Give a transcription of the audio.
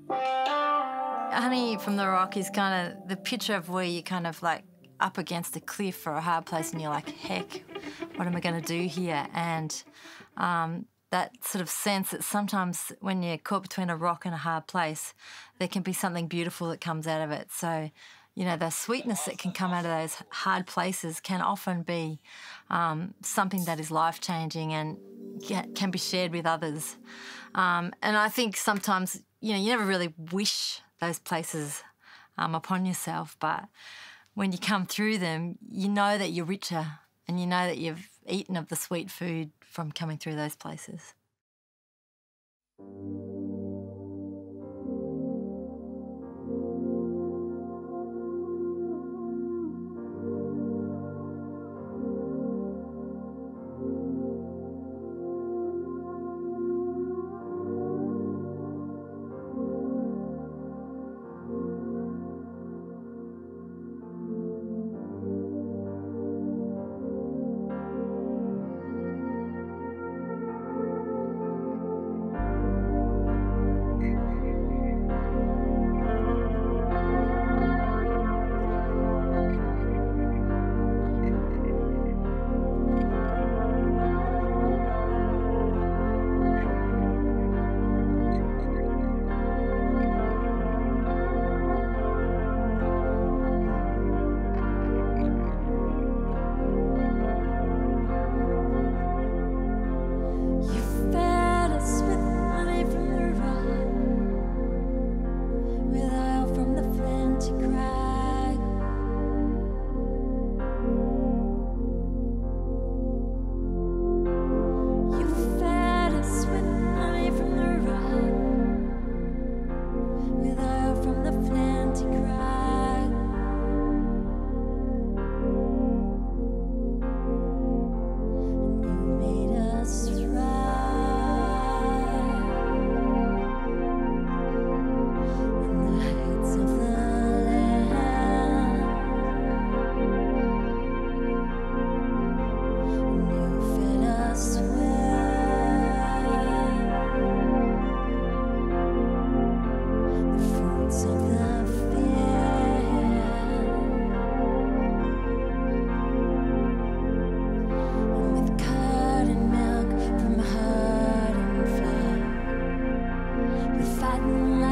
Honey from the Rock is kind of the picture of where you're kind of like up against a cliff or a hard place and you're like, heck, what am I going to do here? And that sort of sense that sometimes when you're caught between a rock and a hard place, there can be something beautiful that comes out of it. So, you know, the sweetness that can come out of those hard places can often be something that is life-changing and can be shared with others. And I think sometimes, you know, you never really wish those places upon yourself, but when you come through them, you know that you're richer and you know that you've eaten of the sweet food from coming through those places. Fighting